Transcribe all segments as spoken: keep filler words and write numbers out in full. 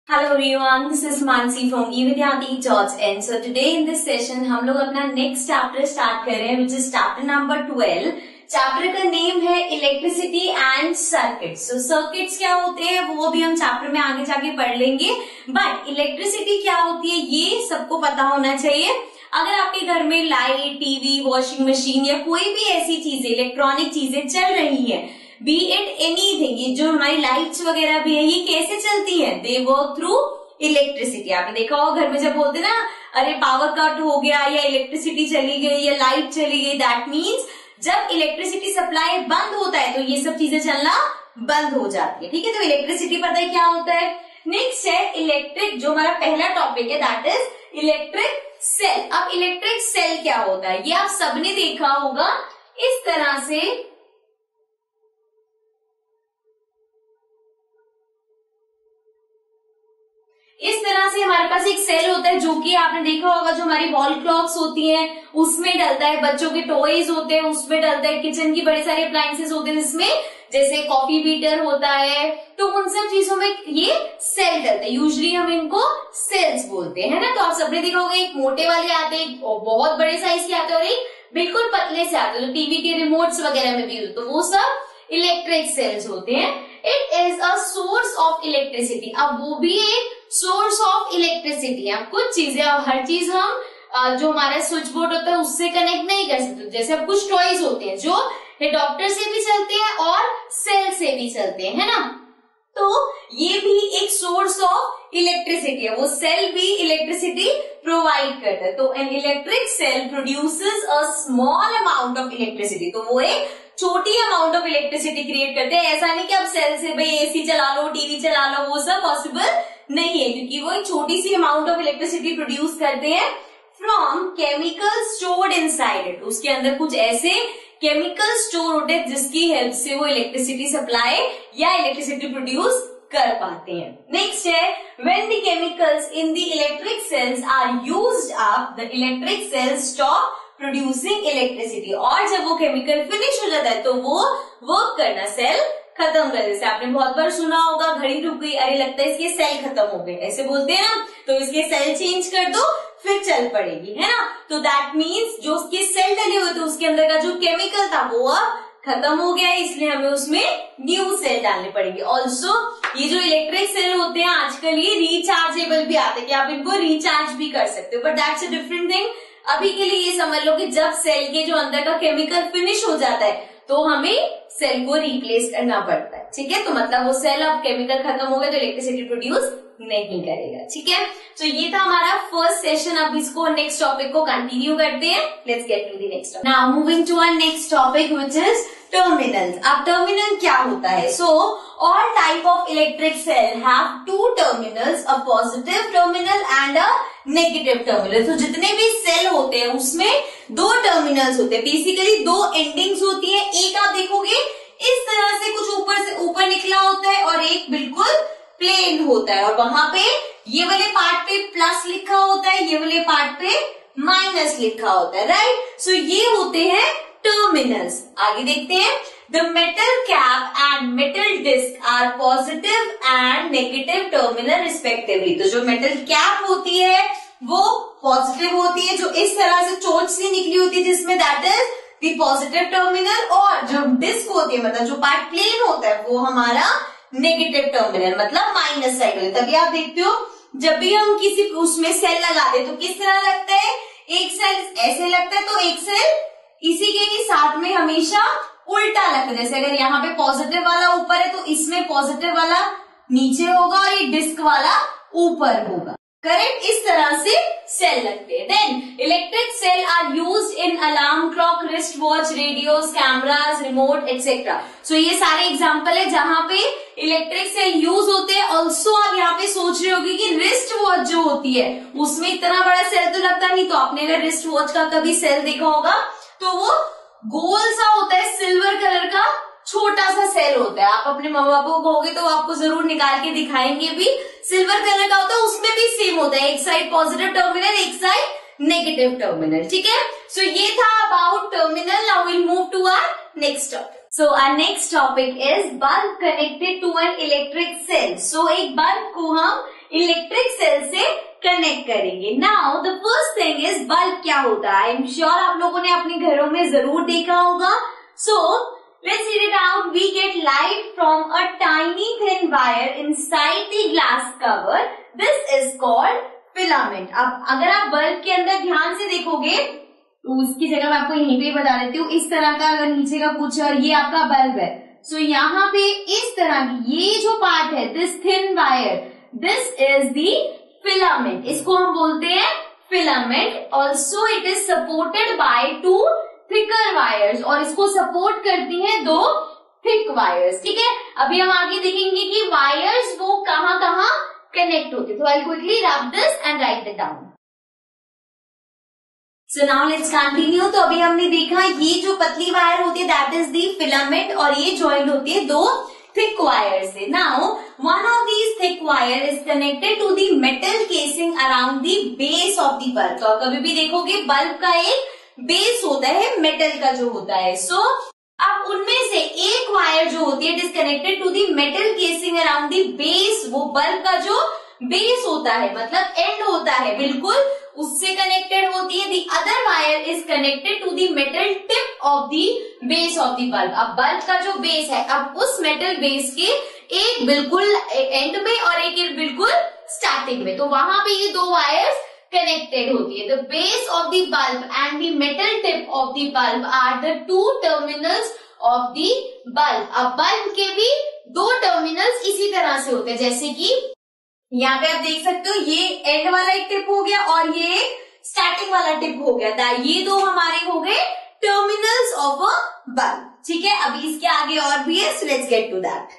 Hello everyone, this is Mansi from e vidyarthi dot in. So today in this session हम लोग अपना next chapter start कर रहे हैं, which is chapter number twelve. Chapter का name है electricity and circuits. So circuits क्या होते हैं वो भी हम चैप्टर में आगे जाके पढ़ लेंगे, बट इलेक्ट्रिसिटी क्या होती है ये सबको पता होना चाहिए. अगर आपके घर में लाइट, टीवी, वॉशिंग मशीन या कोई भी ऐसी चीजें, इलेक्ट्रॉनिक चीजें चल रही है, बी इट एनीथिंग, ये जो हमारी लाइट्स वगैरह भी है, ये कैसे चलती है? They work through electricity. आपने देखा होगा घर में जब बोलते ना अरे पावर कट हो गया या इलेक्ट्रिसिटी चली गई या लाइट चली गई, दैट मीन्स जब इलेक्ट्रिसिटी सप्लाई बंद होता है तो ये सब चीजें चलना बंद हो जाती है. ठीक है, तो इलेक्ट्रिसिटी पता है क्या होता है. नेक्स्ट है इलेक्ट्रिक, जो हमारा पहला टॉपिक है, दैट इज इलेक्ट्रिक सेल. अब इलेक्ट्रिक सेल क्या होता है ये आप सबने देखा होगा. इस तरह से इस तरह से हमारे पास एक सेल होता है, जो कि आपने देखा होगा जो हमारी वॉल क्लॉक्स होती हैं उसमें डलता है, बच्चों के टॉयज होते हैं उसमें डलता है, किचन की बड़े सारे अप्लायंसेस होते हैं जिसमें जैसे कॉफी बीटर होता है, तो उन सब चीजों में ये सेल डलते हैं. यूजुअली हम इनको सेल्स बोलते हैं ना. तो आप सबने देखा होगा एक मोटे वाले आते हैं, बहुत बड़े साइज के आते हैं और एक बिल्कुल पतले से आते हैं, तो टीवी के रिमोट्स वगैरह में भी होते, तो वो सब इलेक्ट्रिक सेल्स होते हैं. It is a source of electricity. अब वो भी एक सोर्स ऑफ इलेक्ट्रिसिटी है. कुछ चीजें, हर चीज हम जो हमारा स्विच बोर्ड होता है उससे कनेक्ट नहीं कर सकते. जैसे अब कुछ टॉयज होते हैं जो एडाप्टर से भी चलते हैं और सेल से भी चलते हैं, है ना. तो ये भी एक सोर्स ऑफ इलेक्ट्रिसिटी है. वो सेल भी इलेक्ट्रिसिटी प्रोवाइड करता है. तो an electric cell produces a small amount of electricity. तो वो एक छोटी अमाउंट ऑफ इलेक्ट्रिसिटी क्रिएट करते हैं. ऐसा नहीं कि आप सेल से भाई एसी चला लो, टीवी चला लो, वो सब पॉसिबल नहीं है, क्योंकि वो एक छोटी सी अमाउंट ऑफ इलेक्ट्रिसिटी प्रोड्यूस करते हैं from chemical stored inside it. उसके अंदर कुछ ऐसे केमिकल स्टोर होते हैं जिसकी हेल्प से वो इलेक्ट्रिसिटी सप्लाई या इलेक्ट्रिसिटी प्रोड्यूस कर पाते हैं. नेक्स्ट है when the chemicals in the electric cells are used up, the electric cells stop producing electricity. और जब वो केमिकल फिनिश हो जाता है तो वो वर्क करना सेल खत्म कर. जैसे आपने बहुत बार सुना होगा घड़ी रुक गई, अरे लगता है इसके सेल खत्म हो गए, ऐसे बोलते हैं ना. तो इसके सेल चेंज कर दो फिर चल पड़ेगी, है ना. तो दैट मीन्स जो उसके सेल डले हुए थे उसके अंदर का जो केमिकल था वो अब खत्म हो गया है, इसलिए हमें उसमें न्यू सेल डालने पड़ेंगे. ऑल्सो ये जो इलेक्ट्रिक सेल होते हैं आजकल ये रिचार्जेबल भी आते हैं कि आप इनको रिचार्ज भी कर सकते हो, but that's a different thing. अभी के लिए ये समझ लो कि जब सेल के जो अंदर का केमिकल फिनिश हो जाता है तो हमें सेल को रिप्लेस करना पड़ता है. ठीक है, तो मतलब वो सेल अब केमिकल खत्म हो गए तो इलेक्ट्रिसिटी प्रोड्यूस नहीं करेगा. ठीक है, तो ये था हमारा फर्स्ट सेशन. अब इसको नेक्स्ट टॉपिक को कंटिन्यू करते हैं. Let's get to the next. Now moving to our next topic which is terminals. अब टर्मिनल क्या होता है? So all type of electric cell have two terminals, a positive terminal and a negative terminal. तो जितने भी cell होते हैं उसमें दो टर्मिनल्स होते हैं, बेसिकली दो एंडिंग्स होती है. एक आप देखोगे इस तरह से कुछ ऊपर से ऊपर निकला होता है और एक बिल्कुल प्लेन होता है, और वहां पे ये वाले पार्ट पे प्लस लिखा होता है, ये वाले पार्ट पे माइनस लिखा होता है, राइट. सो ये होते हैं टर्मिनल्स. आगे देखते हैं. The metal cap and metal disc are positive and negative terminal respectively. तो जो मेटल कैप होती है वो पॉजिटिव होती है, जो इस तरह से चोंच सी निकली होती है जिसमें that is the positive terminal, और जो डिस्क होती है मतलब जो पार्ट प्लेन होता है वो हमारा नेगेटिव टर्मिनल मतलब माइनस साइड होता है. तभी आप देखते हो जब भी हम किसी उसमें सेल लगाते हैं तो किस तरह लगता है, एक सेल ऐसे लगता है तो एक सेल इसी के ही साथ में हमेशा उल्टा लगता है. जैसे अगर यहाँ पे पॉजिटिव वाला ऊपर है तो इसमें पॉजिटिव वाला नीचे होगा और ये डिस्क वाला ऊपर होगा, करेक्ट. इस तरह से सेल लगते हैं. Then electric cell are used in alarm clock, wrist watch, radios, cameras, remote etcetera. So ये सारे एग्जांपल है जहां पे इलेक्ट्रिक सेल यूज होते हैं. ऑल्सो आप यहाँ पे सोच रहे होगी कि रिस्ट वॉच जो होती है उसमें इतना बड़ा सेल तो लगता नहीं. तो आपने अगर रिस्ट वॉच का कभी सेल देखा होगा तो वो गोल सा होता है, सिल्वर कलर का छोटा सा सेल होता है. आप अपने मम्मी पापा को कहोगे तो आपको जरूर निकाल के दिखाएंगे भी. सिल्वर कलर का होता है, उसमें भी सेम होता है, एक साइड पॉजिटिव टर्मिनल एक साइड नेगेटिव टर्मिनल. ठीक है, सो so, ये था about terminal. Now will move to our next topic. So our next topic is bulb connected to an electric cell. So एक बल्ब को हम इलेक्ट्रिक सेल से connect करेंगे। Now the first thing is bulb क्या होता है। I am sure आप लोगों ने अपने घरों में जरूर देखा होगा। सो let's read it out. We get light from a tiny thin wire inside the glass cover. This is called filament. अब अगर आप बल्ब के अंदर ध्यान से देखोगे तो उसकी जगह मैं आपको यहीं पे बता देती हूँ। इस तरह का अगर नीचे का कुछ और ये आपका बल्ब है, सो so, यहाँ पे इस तरह की ये जो पार्ट है, this thin wire, this is the filament. इसको हम बोलते हैं filament. Also it is supported by two thicker wires, और इसको सपोर्ट करती हैं दो थिक वायर्स। ठीक है, अभी हम आगे देखेंगे कि वायर्स वो कहाँ कहाँ कनेक्ट होते। तो I quickly wrap this and write it down. So now let's continue. तो अभी हमने देखा ये जो पतली वायर होती है दैट इज दी फिलामेंट, और ये ज्वाइंट होती है दो थिक वायर से। Now one of these thick wire is connected to the metal casing around the base of the bulb. तो कभी भी देखोगे बल्ब का एक बेस होता है मेटल का जो होता है। सो so, अब उनमें से एक वायर जो होती है it is connected to the metal casing around the base. वो बल्ब का जो बेस होता है मतलब एंड होता है बिल्कुल, उससे कनेक्टेड होती है। The other wire is connected to the metal tip of the base of the bulb. अब बल्ब का जो बेस है, अब उस मेटल बेस के एक बिल्कुल एंड में और एक बिल्कुल स्टार्टिंग में, तो वहां पे ये दो वायर्स कनेक्टेड होती है। The base of the bulb and the metal tip of the bulb are the two terminals of the bulb. अब बल्ब के भी दो टर्मिनल्स इसी तरह से होते हैं, जैसे कि यहाँ पे आप देख सकते हो ये एंड वाला एक टिप हो गया और ये स्टार्टिंग वाला टिप हो गया। ये दो हमारे हो गए टर्मिनल्स ऑफ अ बल्ब। ठीक है, अभी इसके आगे और भी है, so let's get to that.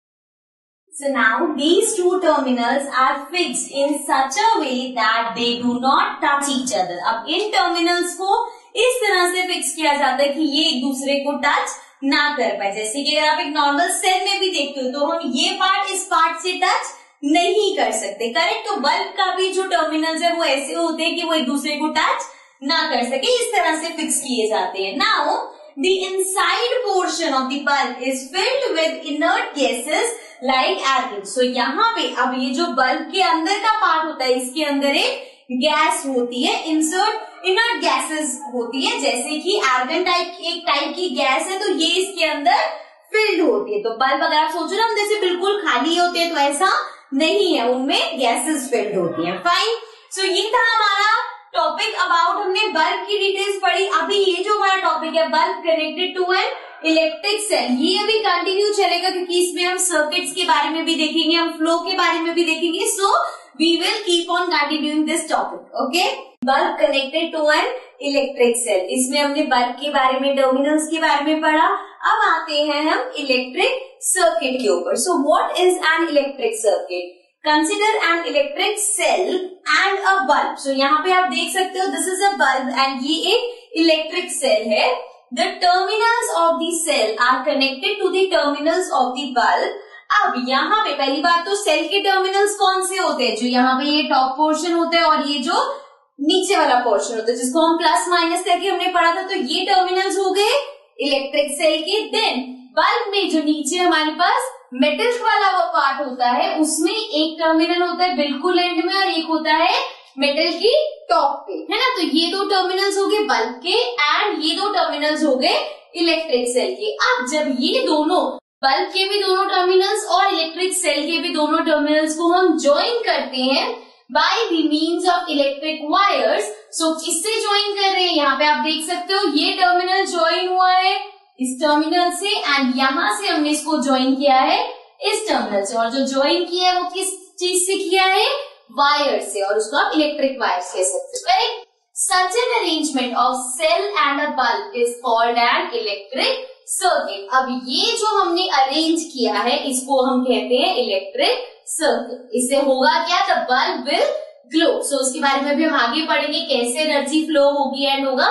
So now these two terminals are fixed in such a way that they do not touch each other. अब इन टर्मिनल्स को इस तरह से फिक्स किया जाता है कि ये एक दूसरे को टच ना कर पाए। जैसे कि अगर आप एक नॉर्मल सेल में भी देखते हो तो हम ये पार्ट इस पार्ट से टच नहीं कर सकते, करेक्ट। तो बल्ब का भी जो टर्मिनल्स है वो ऐसे होते हैं कि वो एक दूसरे को टच ना कर सके, इस तरह से फिक्स किए जाते हैं। Now the inside portion of the bulb is filled with inert gases like argon. So यहाँ पे अब ये जो बल्ब के अंदर का पार्ट होता है इसके अंदर एक गैस होती है, इंसर्ट इनर्ट गैसेस होती है, जैसे कि आर्गन टाइप एक टाइप की गैस है, तो ये इसके अंदर फिल्ड होती है। तो बल्ब अगर आप सोचो ना हम जैसे बिल्कुल खाली होते हैं, तो ऐसा नहीं है, उनमें गैसेस फिल्ड होती है। फाइन, सो so, ये था हमारा टॉपिक अबाउट, हमने बल्ब की डिटेल्स पढ़ी। अभी ये जो हमारा टॉपिक है bulb connected to an electric cell, ये अभी कंटिन्यू चलेगा क्योंकि इसमें हम सर्किट्स के बारे में भी देखेंगे, हम फ्लो के बारे में भी देखेंगे। So we will keep on continuing this topic. Okay, bulb connected to an electric cell, इसमें हमने बल्ब के बारे में, टर्मिनल्स के बारे में पढ़ा। अब आते हैं हम इलेक्ट्रिक सर्किट के ऊपर। So what is an electric circuit? Consider an electric cell and a bulb. So यहाँ पे आप देख सकते हो this is a bulb and ये एक electric cell है। The terminals of the cell are connected to the terminals of the bulb. अब यहाँ पे पहली बात तो सेल के टर्मिनल्स कौन से होते हैं? जो यहाँ पे ये टॉप पोर्शन होता है और ये जो नीचे वाला पोर्शन होता है जिसको हम प्लस माइनस करके हमने पढ़ा था, तो ये टर्मिनल्स हो गए इलेक्ट्रिक सेल के। देन बल्ब में जो नीचे हमारे पास मेटल वाला वो पार्ट होता है उसमें एक टर्मिनल होता है बिल्कुल एंड में और एक होता है मेटल की टॉप पे, है ना। तो ये दो टर्मिनल्स हो गए बल्ब के एंड ये दो टर्मिनल्स हो गए इलेक्ट्रिक सेल के। अब जब ये दोनों बल्ब के भी दोनों टर्मिनल्स और इलेक्ट्रिक सेल के भी दोनों टर्मिनल्स को हम ज्वाइन करते हैं by the means of electric wires, so किससे ज्वाइन कर रहे हैं? यहाँ पे आप देख सकते हो ये टर्मिनल ज्वाइन हुआ है इस टर्मिनल से एंड यहाँ से हमने इसको ज्वाइन किया है इस टर्मिनल से, और जो ज्वाइन किया है वो किस चीज से किया है? वायर से, और उसको आप इलेक्ट्रिक वायर्स कह सकते हो, correct. Such an arrangement of cell and a bulb is called an electric circuit. अब ये जो हमने अरेंज किया है इसको हम कहते हैं इलेक्ट्रिक सर्किट। इससे होगा क्या? The bulb will glow. So उसके बारे में भी हम आगे पढ़ेंगे कैसे एनर्जी फ्लो होगी एंड होगा।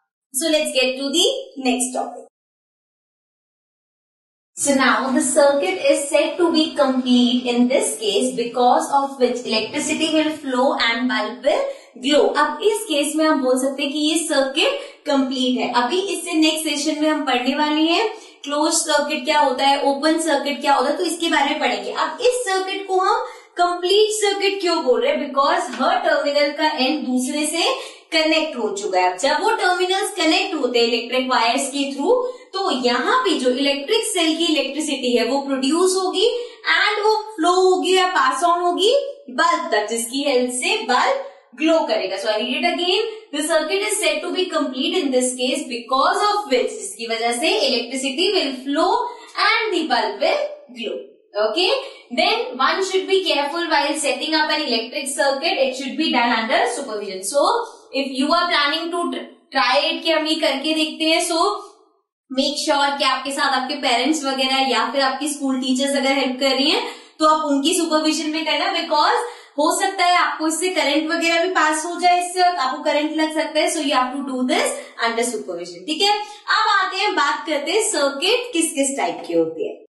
So let's get to the next topic. So now the circuit is said to be complete in this case because of which electricity will flow and bulb will glow. अब इस case में हम बोल सकते हैं कि ये सर्किट कंप्लीट है। अभी इससे नेक्स्ट सेशन में हम पढ़ने वाले हैं क्लोज सर्किट क्या होता है, ओपन सर्किट क्या होता है, तो इसके बारे में पढ़ेंगे। अब इस सर्किट को हम कंप्लीट सर्किट क्यों बोल रहे हैं? बिकॉज हर टर्मिनल का एंड दूसरे से कनेक्ट हो चुका है। जब वो टर्मिनल्स कनेक्ट होते हैं इलेक्ट्रिक वायर्स के थ्रू, तो यहाँ पे जो इलेक्ट्रिक सेल की इलेक्ट्रिसिटी है वो प्रोड्यूस होगी एंड वो फ्लो होगी या पास ऑन होगी बल्ब तक, जिसकी हेल्प से बल्ब ग्लो करेगा। So I read it again, the circuit is said to be complete in this case because of which, जिसकी वजह से electricity will flow and the bulb will glow. Okay, then one should be careful while setting up an electric circuit. It should be done under supervision. So, if you are planning to try it कि हम ये करके देखते हैं, so make sure कि आपके साथ आपके पेरेंट्स वगैरह या फिर आपकी स्कूल टीचर्स अगर हेल्प कर रही हैं तो आप उनकी सुपरविजन में करना, बिकॉज हो सकता है आपको इससे करंट वगैरह भी पास हो जाए, इससे आपको करंट लग सकता है। So you have to do this under supervision. ठीक है, अब आते हैं बात करते हैं सर्किट किस किस टाइप की होती है।